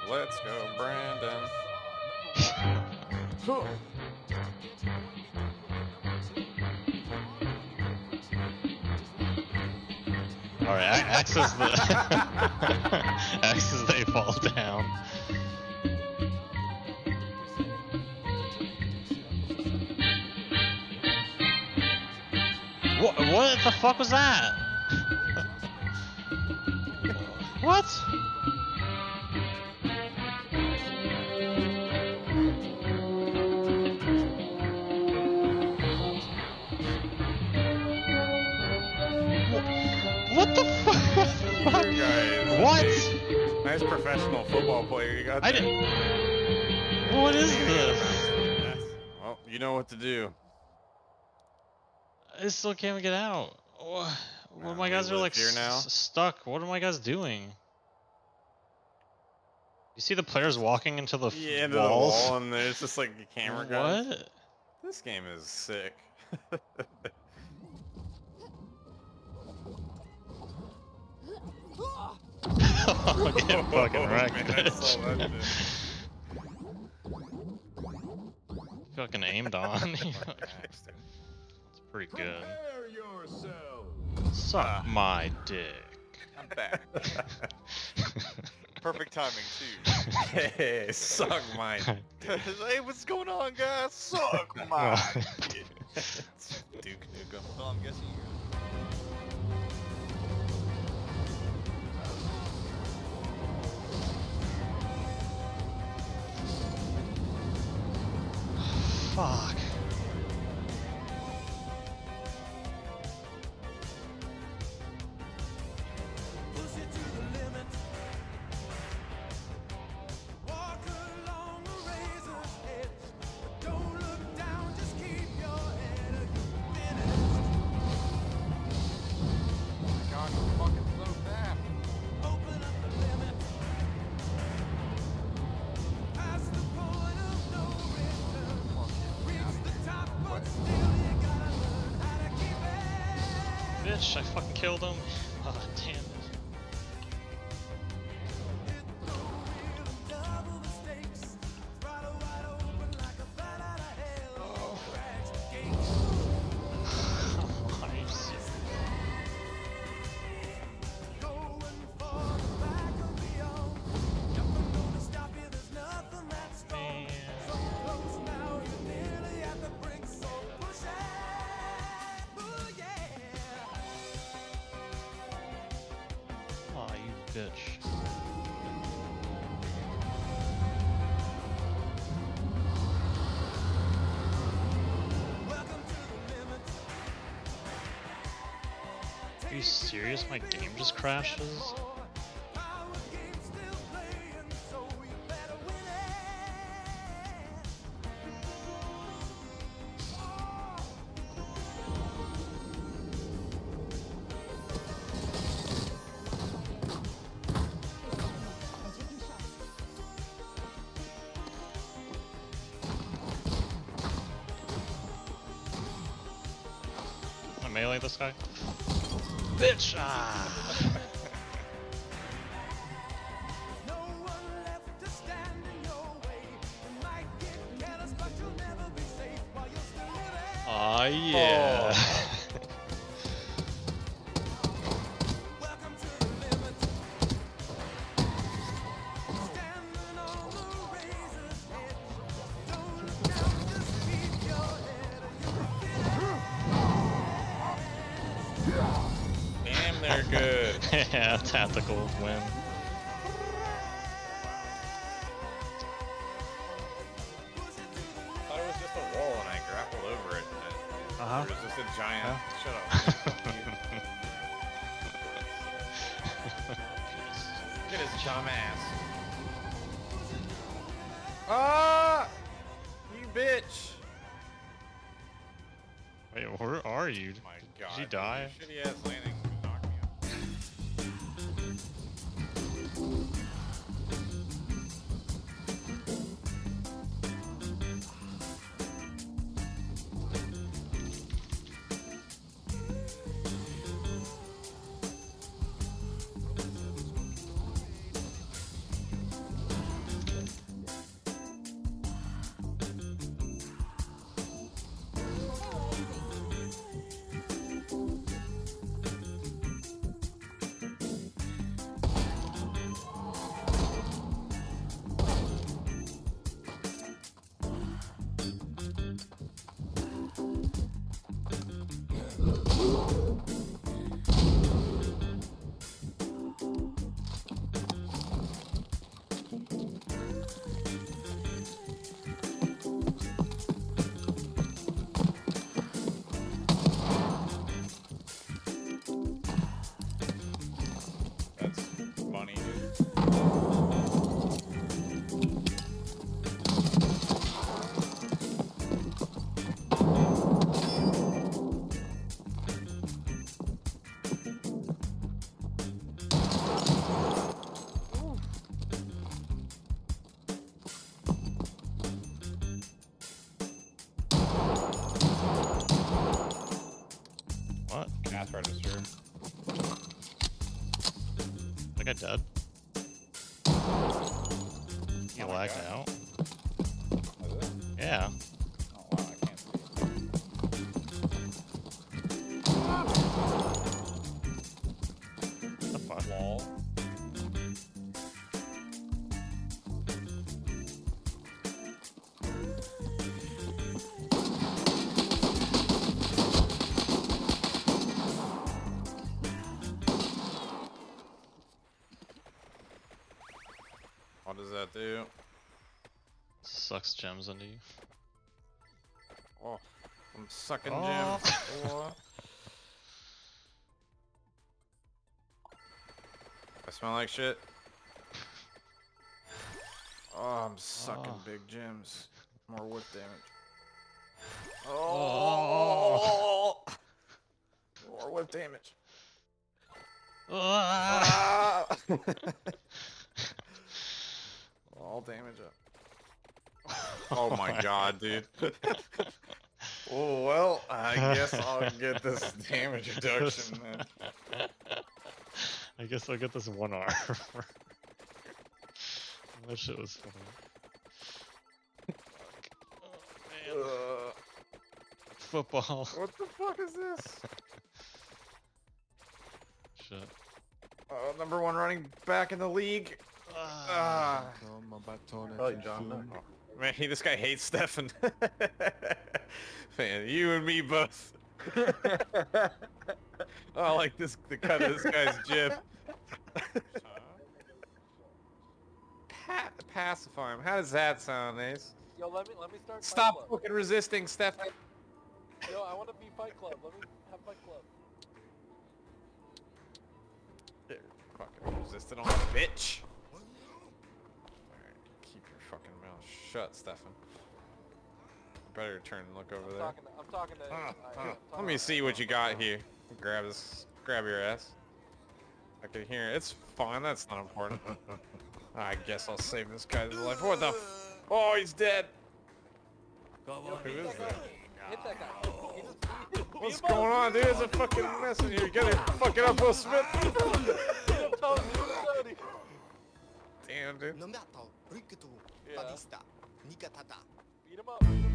Let's go, Brandon. Alright, X is the X as they fall down. What the fuck was that? What? What the fuck? What? Nice professional football player you got there. I didn't. What is this? Well, you know what to do. I still can't get out. What my guys are like here now? stuck. What are my guys doing? You see the players walking into the into walls? the wall, and there's just like a camera guy. What? This game is sick. Oh, get fucking wrecked, man, I saw that bitch. shit. Fucking aimed on. It's pretty good. Suck my dick. I'm back. Perfect timing too. Hey, suck my. Hey, what's going on, guys? Suck my dick. Duke Nukem. Well, I'm guessing you're. Fuck. Bitch, I fucking killed him. Oh, damn it. Aw, you bitch. Are you serious? My game just crashes? I melee this guy? Bitch! Ah! Aw, yeah! Damn, they're good. Yeah, tactical win. I thought it was just a wall, and I grappled over it. Uh-huh. It was just a giant. Huh? Shut up. Look at his chum ass. Ah! You bitch! Wait, where are you? My God. Did you die? Shitty ass landing knocked me out. cash register. I think I dead. You Oh my lagged God. out. Was it? Yeah. Oh wow, I can't see. What the fuck? Lol. What does that do? Sucks gems into you. Oh, I'm sucking Oh. gems. Oh. I smell like shit. Oh, I'm sucking Oh. big gems. More whip damage. Oh. More whip damage. Ah. Ah! All damage up. Oh my god, dude. Oh, well, I guess I'll get this damage reduction then. I guess I'll get this one arm. That shit was funny. Oh, man. Football. What the fuck is this? Shit. Number one running back in the league. Probably John. No. Man, this guy hates Stefan. Man, you and me both. I like this, the cut of this guy's jib. Pacify him. How does that sound, Ace? Yo, let me start. Stop Fight Club. fucking resisting, Stefan. Yo, I want to be Fight Club. Let me have Fight Club. Fucking resisted on the bitch. Alright, keep your fucking mouth shut, Stefan. Better turn and look over there. I'm talking to. Let me see what you got here. Grab your ass. I can hear it. It's fine, that's not important. I guess I'll save this guy's life. What the oh, he's dead! Yo, Who hit is that guy. that? Hit that guy. He just What's going on, dude? There's a fucking mess in here. You gotta fucking up Will Smith. Damn, dude. Beat him up.